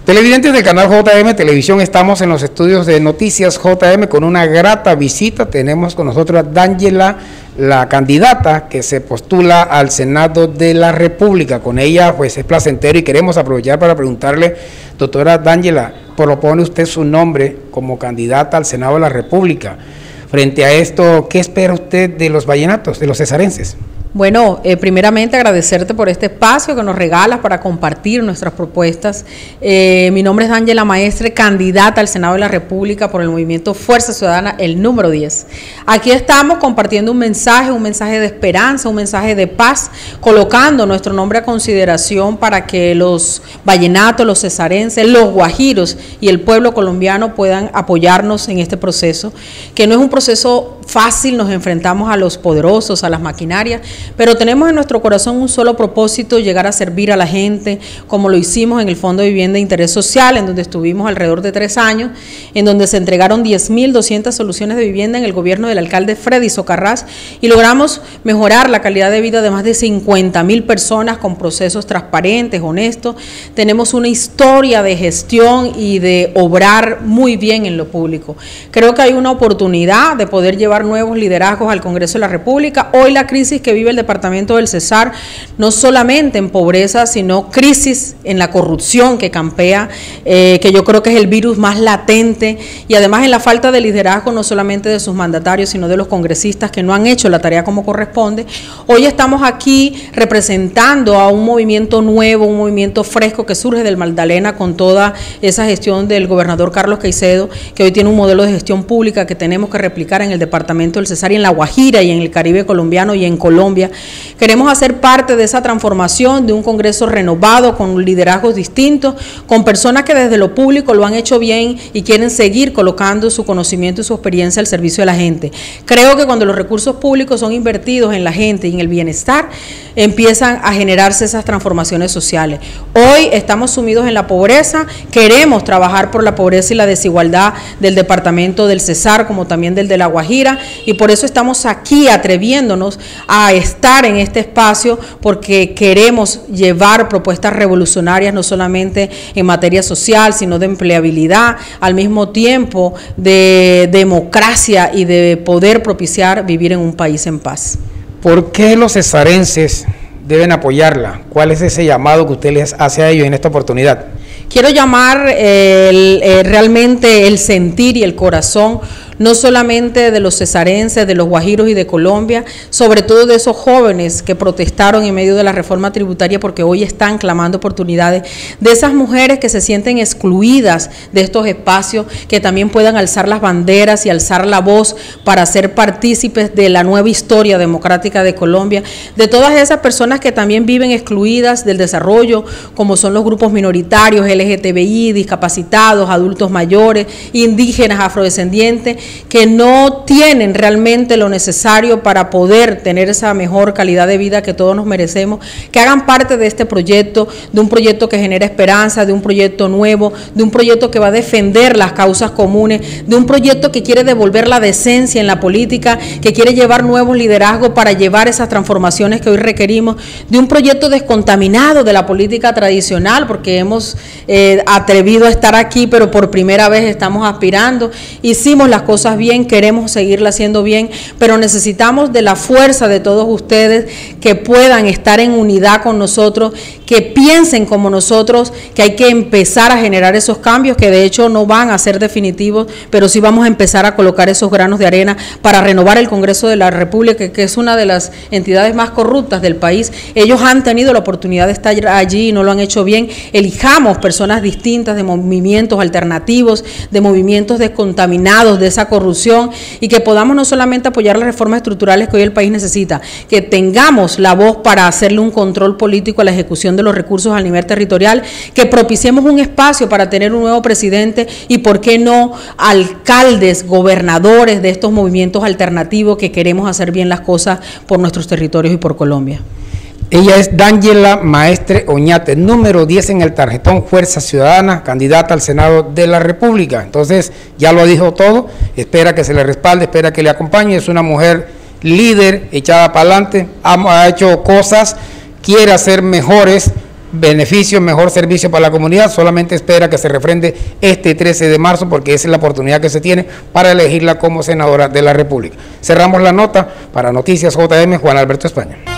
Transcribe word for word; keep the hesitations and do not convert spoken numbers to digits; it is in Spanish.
Televidentes del canal J M Televisión, estamos en los estudios de Noticias J M con una grata visita. Tenemos con nosotros a D'Angela, la candidata que se postula al Senado de la República. Con ella pues es placentero y queremos aprovechar para preguntarle, doctora D'Angela, propone usted su nombre como candidata al Senado de la República. Frente a esto, ¿qué espera usted de los vallenatos, de los cesarenses? Bueno, eh, primeramente agradecerte por este espacio que nos regalas para compartir nuestras propuestas. Eh, mi nombre es D'Angela Maestre, candidata al Senado de la República por el movimiento Fuerza Ciudadana, el número diez. Aquí estamos compartiendo un mensaje, un mensaje de esperanza, un mensaje de paz, colocando nuestro nombre a consideración para que los vallenatos, los cesarenses, los guajiros y el pueblo colombiano puedan apoyarnos en este proceso, que no es un proceso fácil. Nos enfrentamos a los poderosos, a las maquinarias, pero tenemos en nuestro corazón un solo propósito: llegar a servir a la gente, como lo hicimos en el Fondo de Vivienda de Interés Social, en donde estuvimos alrededor de tres años, en donde se entregaron diez mil doscientas soluciones de vivienda en el gobierno del alcalde Freddy Socarrás, y logramos mejorar la calidad de vida de más de cincuenta mil personas con procesos transparentes, honestos. Tenemos una historia de gestión y de obrar muy bien en lo público. Creo que hay una oportunidad de poder llevar nuevos liderazgos al Congreso de la República. Hoy la crisis que vive el departamento del Cesar, no solamente en pobreza, sino crisis en la corrupción que campea, eh, que yo creo que es el virus más latente, y además en la falta de liderazgo no solamente de sus mandatarios, sino de los congresistas que no han hecho la tarea como corresponde. Hoy estamos aquí representando a un movimiento nuevo, un movimiento fresco que surge del Magdalena con toda esa gestión del gobernador Carlos Caicedo, que hoy tiene un modelo de gestión pública que tenemos que replicar en el departamento del Cesar y en La Guajira y en el Caribe colombiano y en Colombia. Queremos hacer parte de esa transformación, de un Congreso renovado, con liderazgos distintos, con personas que desde lo público lo han hecho bien y quieren seguir colocando su conocimiento y su experiencia al servicio de la gente. Creo que cuando los recursos públicos son invertidos en la gente y en el bienestar, empiezan a generarse esas transformaciones sociales. Hoy estamos sumidos en la pobreza, queremos trabajar por la pobreza y la desigualdad del departamento del Cesar, como también del de La Guajira, y por eso estamos aquí atreviéndonos a estar en este espacio, porque queremos llevar propuestas revolucionarias, no solamente en materia social, sino de empleabilidad, al mismo tiempo de democracia y de poder propiciar vivir en un país en paz. ¿Por qué los cesarenses deben apoyarla? ¿Cuál es ese llamado que usted les hace a ellos en esta oportunidad? Quiero llamar eh, el, eh, realmente el sentir y el corazón, no solamente de los cesarenses, de los guajiros y de Colombia, sobre todo de esos jóvenes que protestaron en medio de la reforma tributaria, porque hoy están clamando oportunidades, de esas mujeres que se sienten excluidas de estos espacios, que también puedan alzar las banderas y alzar la voz para ser partícipes de la nueva historia democrática de Colombia, de todas esas personas que también viven excluidas del desarrollo, como son los grupos minoritarios, L G T B I, discapacitados, adultos mayores, indígenas, afrodescendientes, que no tienen realmente lo necesario para poder tener esa mejor calidad de vida que todos nos merecemos, que hagan parte de este proyecto, de un proyecto que genera esperanza, de un proyecto nuevo, de un proyecto que va a defender las causas comunes, de un proyecto que quiere devolver la decencia en la política, que quiere llevar nuevos liderazgos para llevar esas transformaciones que hoy requerimos, de un proyecto descontaminado de la política tradicional, porque hemos eh, atrevido a estar aquí, pero por primera vez estamos aspirando, hicimos las cosas cosas bien, queremos seguirla haciendo bien, pero necesitamos de la fuerza de todos ustedes que puedan estar en unidad con nosotros, que piensen como nosotros, que hay que empezar a generar esos cambios que de hecho no van a ser definitivos, pero sí vamos a empezar a colocar esos granos de arena para renovar el Congreso de la República, que es una de las entidades más corruptas del país. Ellos han tenido la oportunidad de estar allí y no lo han hecho bien. Elijamos personas distintas, de movimientos alternativos, de movimientos descontaminados de esa corrupción, y que podamos no solamente apoyar las reformas estructurales que hoy el país necesita, que tengamos la voz para hacerle un control político a la ejecución de los recursos a nivel territorial, que propiciemos un espacio para tener un nuevo presidente y, por qué no, alcaldes, gobernadores de estos movimientos alternativos que queremos hacer bien las cosas por nuestros territorios y por Colombia. Ella es D'Angela Maestre Oñate, número diez en el tarjetón Fuerza Ciudadana, candidata al Senado de la República. Entonces, ya lo dijo todo, espera que se le respalde, espera que le acompañe. Es una mujer líder, echada para adelante, ha, ha hecho cosas, quiere hacer mejores beneficio, mejor servicio para la comunidad. Solamente espera que se refrende este trece de marzo, porque esa es la oportunidad que se tiene para elegirla como senadora de la República. Cerramos la nota. Para Noticias J M, Juan Alberto España.